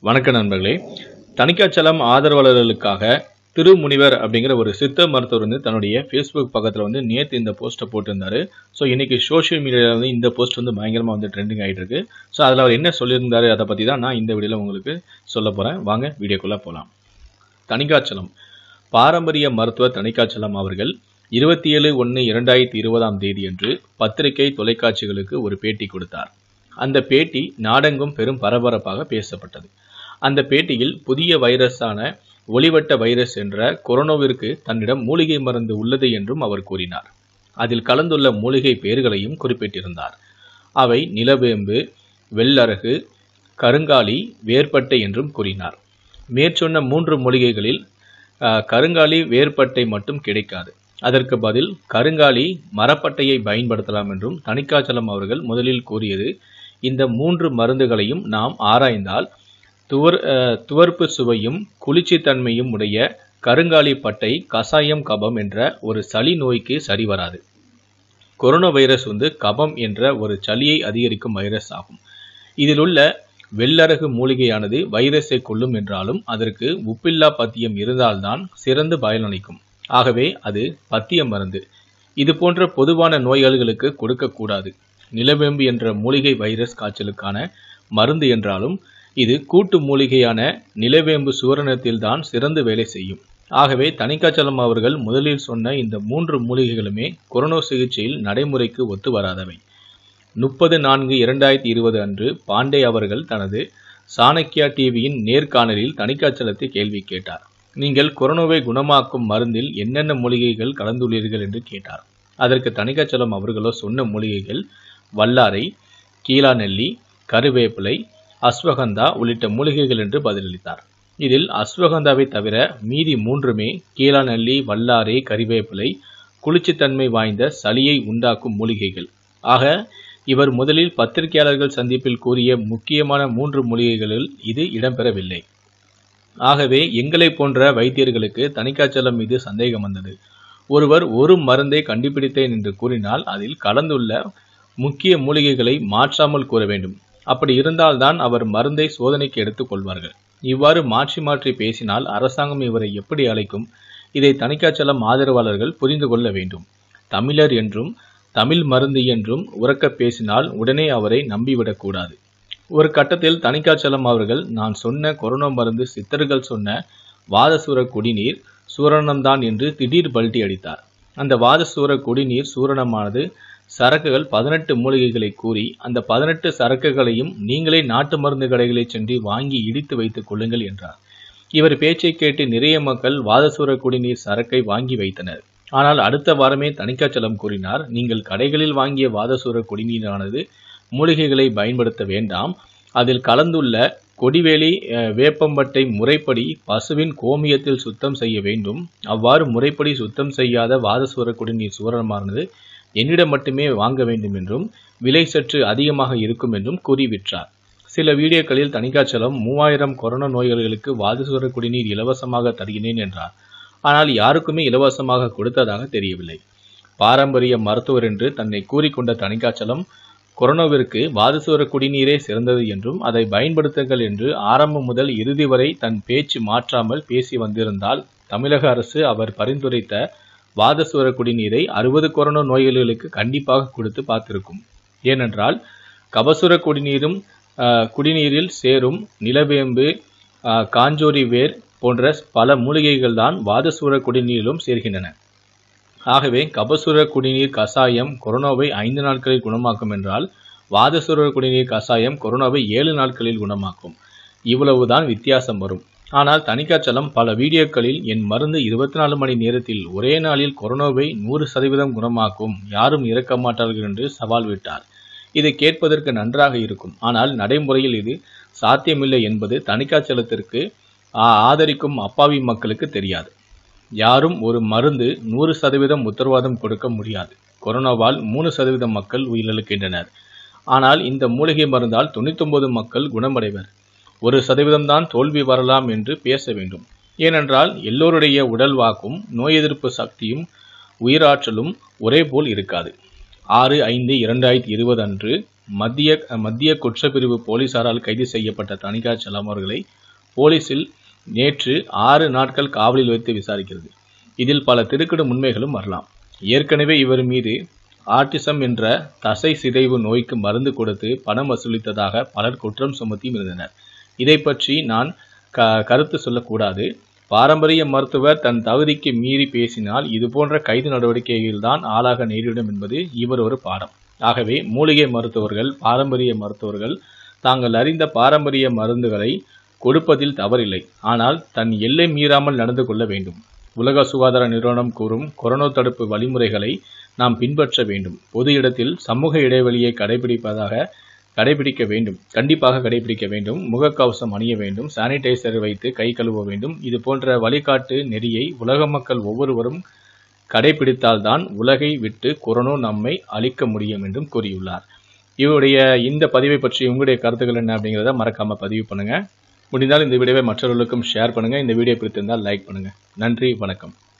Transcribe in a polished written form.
வணக்க நண்பர்களே. தணிக்காச்சலம் ஆதரவாளர்களுக்காக திருமுனிவர் அப்படிங்கிற ஒரு சித்த மருத்துவர் தன்னுடைய ஃபேஸ்புக் பக்கத்தில் நேற்று இந்த போஸ்ட்டை போட்டிருந்தாரு. ஸோ இன்னைக்கு சோஷியல் மீடியாவில் இந்த போஸ்ட் பயங்கரமாக ட்ரெண்டிங் ஆகிட்டு இருக்கு. ஸோ அதில் அவர் என்ன சொல்லியிருந்தாரு அதை பற்றி தான் நான் இந்த வீடியோவில் உங்களுக்கு சொல்ல போகிறேன். வாங்க வீடியோக்குள்ளே போகலாம். தணிக்காச்சலம் பாரம்பரிய மருத்துவர் தணிக்காச்சலம் அவர்கள் 27/1/2020 அன்று பத்திரிகை தொலைக்காட்சிகளுக்கு ஒரு பேட்டி கொடுத்தார். அந்த பேட்டி நாடெங்கும் பெரும் பரபரப்பாக பேசப்பட்டது. அந்த பேட்டியில் புதிய வைரஸான ஒளிவட்ட வைரஸ் என்ற கொரோனாவிற்கு தன்னிடம் மூலிகை மருந்து உள்ளது என்றும் அவர் கூறினார். அதில் கலந்துள்ள மூலிகை பெயர்களையும் குறிப்பிட்டிருந்தார். அவை நிலவேம்பு, வெள்ளரகு, கருங்காலி, வேர்பட்டை என்றும் கூறினார். மேற்சொன்ன 3 மூலிகைகளில் கருங்காலி வேர்பட்டை மட்டும் கிடைக்காது. அதற்கு பதில் கருங்காலி மரப்பட்டையை பயன்படுத்தலாம் என்றும் தணிக்காச்சலம் அவர்கள் முதலில் கூறியது. இந்த 3 மருந்துகளையும் நாம் ஆராய்ந்தால் துவர்ப்பு சுவையும் குளிர்ச்சித்தன்மையும் உடைய கருங்காலி பட்டை கசாயம் கபம் என்ற ஒரு சளி நோய்க்கு சரி வராது. கொரோனா வைரஸ் கபம் என்ற ஒரு சளியை அதிகரிக்கும் வைரஸ் ஆகும். இதில் உள்ள வெள்ளரகு மூலிகையானது வைரஸை கொல்லும் என்றாலும் அதற்கு உப்பில்லா பத்தியம் இருந்தால்தான் சிறந்து பயனளிக்கும். ஆகவே அது பத்திய மருந்து. இது போன்ற பொதுவான நோய்களுக்கு கொடுக்கக்கூடாது. நிலவேம்பு என்ற மூலிகை வைரஸ் காய்ச்சலுக்கான மருந்து என்றாலும் இது கூட்டு மூலிகையான நிலவேம்பு சூரணத்தில் தான் சிறந்து வேலை செய்யும். ஆகவே தணிக்காச்சலம் அவர்கள் முதலில் சொன்ன இந்த 3 மூலிகைகளுமே கொரோனா சிகிச்சையில் நடைமுறைக்கு ஒத்து வராதவை. 30/4/2020 அன்று பாண்டே அவர்கள் தனது சாணக்கியா டிவியின் நேர்காணலில் தணிக்காச்சலத்தை கேள்வி கேட்டார். நீங்கள் கொரோனாவை குணமாக்கும் மருந்தில் என்னென்ன மூலிகைகள் கலந்துள்ளீர்கள் என்று கேட்டார். அதற்கு தணிக்காச்சலம் அவர்களோ சொன்ன மூலிகைகள் வல்லாரை, கீழாநெல்லி, கருவேப்பிலை, அஸ்வகந்தா உள்ளிட்ட மூலிகைகள் என்று பதிலளித்தார். இதில் அஸ்வகந்தாவை தவிர மீதி 3மே கீழாநெல்லி, வல்லாரை, கறிவேப்பிலை குளிர்ச்சித்தன்மை வாய்ந்த சளியை உண்டாக்கும் மூலிகைகள். ஆக இவர் முதலில் பத்திரிகையாளர்கள் சந்திப்பில் கூறிய முக்கியமான 3 மூலிகைகளில் இது இடம்பெறவில்லை. ஆகவே எங்களை போன்ற வைத்தியர்களுக்கு தணிக்காச்சலம் மீது சந்தேகம் வந்தது. ஒருவர் ஒரு மருந்தை கண்டுபிடித்தேன் என்று கூறினால் அதில் கலந்துள்ள முக்கிய மூலிகைகளை மாற்றாமல் கூற வேண்டும். அப்படி இருந்தால்தான் அவர் மருந்தை சோதனைக்கு எடுத்துக் கொள்வார்கள். இவ்வாறு மாற்றி மாற்றி பேசினால் அரசாங்கம் இவரை எப்படி அழைக்கும்? இதை தணிக்காச்சலம் ஆதரவாளர்கள் புரிந்து கொள்ள வேண்டும். தமிழர் என்றும் தமிழ் மருந்து என்றும் உரக்க பேசினால் உடனே அவரை நம்பிவிடக்கூடாது. ஒரு கட்டத்தில் தணிக்காச்சலம் அவர்கள் நான் சொன்ன கொரோனா மருந்து சித்தர்கள் சொன்ன வாதசூர குடிநீர் சூரணம்தான் என்று திடீர் பல்டி அடித்தார். அந்த வாதசூர குடிநீர் சூரணமானது சரக்குகள் 18 மூலிகைகளை கூறி அந்த 18 சரக்குகளையும் நீங்களே நாட்டு மருந்து கடைகளை சென்று வாங்கி இடித்து வைத்துக் கொள்ளுங்கள் என்றார். இவர் பேச்சை கேட்டு நிறைய மக்கள் வாதசூர குடிநீர் சரக்கை வாங்கி வைத்தனர். ஆனால் அடுத்த வாரமே தணிக்காச்சலம் கூறினார், நீங்கள் கடைகளில் வாங்கிய வாதசூர குடிநீரானது மூலிகைகளை பயன்படுத்த வேண்டாம். அதில் கலந்துள்ள கொடிவேலி வேப்பம்பட்டை முறைப்படி பசுவின் கோமியத்தில் சுத்தம் செய்ய வேண்டும். அவ்வாறு முறைப்படி சுத்தம் செய்யாத வாதசூர குடிநீர் சூரணமானது என்னிடம் மட்டுமே வாங்க வேண்டும் என்றும் விலை சற்று அதிகமாக இருக்கும் என்றும் கூறிவிட்டார். சில வீடியோக்களில் தணிக்காச்சலம் 3000 கொரோனா நோயாளிகளுக்கு வாதசூர குடிநீர் இலவசமாக தருகிறேன் என்றார். ஆனால் யாருக்குமே இலவசமாக கொடுத்ததாக தெரியவில்லை. பாரம்பரிய மருத்துவர் என்று தன்னை கூறிக்கொண்ட தணிக்காச்சலம் கொரோனாவிற்கு வாதசூர குடிநீரே சிறந்தது என்றும் அதை பயன்படுத்துங்கள் என்று ஆரம்பம் முதல் இறுதி வரை தன் பேச்சு மாற்றாமல் பேசி வந்திருந்தால் தமிழக அரசு அவர் பரிந்துரைத்த வாதசூர குடிநீரை 60 கொரோனா நோயாளிகளுக்கு கண்டிப்பாக கொடுத்து பார்த்திருக்கும். ஏனென்றால் கபசுர குடிநீரில் சேரும் நிலவேம்பு, காஞ்சோரி வேர் போன்ற பல மூலிகைகள் தான் வாதசூர குடிநீரிலும் சேர்கின்றன. ஆகவே கபசுர குடிநீர் கசாயம் கொரோனாவை 5 நாட்களில் குணமாக்கும் என்றால் வாதசூர குடிநீர் கசாயம் கொரோனாவை 7 நாட்களில் குணமாக்கும். இவ்வளவுதான் வித்தியாசம் வரும். ஆனால் தணிக்காச்சலம் பல வீடியோக்களில் என் மருந்து 24 மணி நேரத்தில் ஒரே நாளில் கொரோனாவை 100% குணமாக்கும், யாரும் இறக்க மாட்டார்கள் என்று சவால் விட்டார். இதை கேட்பதற்கு நன்றாக இருக்கும். ஆனால் நடைமுறையில் இது சாத்தியமில்லை என்பது தணிக்காச்சலத்திற்கு ஆதரிக்கும் அப்பாவி மக்களுக்கு தெரியாது. யாரும் ஒரு மருந்து 100% உத்தரவாதம் கொடுக்க முடியாது. கொரோனாவால் 3% மக்கள் உயிரிழக்கின்றனர். ஆனால் இந்த மூலிகை மருந்தால் 99 மக்கள் குணமடைவர். 1% தான் தோல்வி வரலாம் என்று பேச வேண்டும். ஏனென்றால் எல்லோருடைய உடல் வாக்கும் நோய் எதிர்ப்பு சக்தியும் உயிராற்றலும் ஒரே போல் இருக்காது. 6/5/2020 அன்று மத்திய குற்றப்பிரிவு போலீசாரால் கைது செய்யப்பட்ட தணிகாச்சலம் அவர்களை போலீசில் நேற்று 6 நாட்கள் காவலில் வைத்து விசாரிக்கிறது. இதில் பல திடுக்கிடும் உண்மைகளும் வரலாம். ஏற்கனவே இவர் மீது ஆட்டிசம் என்ற தசை சிதைவு நோய்க்கு மருந்து கொடுத்து பணம் வசூலித்ததாக பலர் குற்றம் சுமத்தியும் இருந்தனர். இதை பற்றி நான் கருத்து சொல்லக்கூடாது. பாரம்பரிய மருத்துவர் தன் தகுதிக்கு மீறி பேசினால் இதுபோன்ற கைது நடவடிக்கைகள்தான் ஆளாக நேரிடும் என்பது இவர் ஒரு பாடம். ஆகவே மூலிகை மருத்துவர்கள், பாரம்பரிய மருத்துவர்கள் தாங்கள் அறிந்த பாரம்பரிய மருந்துகளை கொடுப்பதில் தவறில்லை. ஆனால் தன் எல்லை மீறாமல் நடந்து கொள்ள வேண்டும். உலக சுகாதார நிறுவனம் கூறும் கொரோனா தடுப்பு வழிமுறைகளை நாம் பின்பற்ற வேண்டும். பொது இடத்தில் சமூக இடைவெளியை கடைபிடிக்க வேண்டும். கண்டிப்பாக கடைபிடிக்க வேண்டும். முகக்கவசம் அணிய வேண்டும். சானிடைசர் வைத்து கை கழுவ வேண்டும். இது போன்ற வழிகாட்டு நெறியை உலக மக்கள் ஒவ்வொருவரும் கடைபிடித்தால்தான் உலகை விட்டு கொரோனா நம்மை அழிக்க முடியும் என்றும் கூறியுள்ளார். இவருடைய இந்த பதிவை பற்றி உங்களுடைய கருத்துக்கள் என்ன அப்படிங்கிறத மறக்காம பதிவு பண்ணுங்க. முடிந்தால் இந்த வீடியோவை மற்றவர்களுக்கும் ஷேர் பண்ணுங்க. இந்த வீடியோ பிடித்திருந்தால் லைக் பண்ணுங்க. நன்றி, வணக்கம்.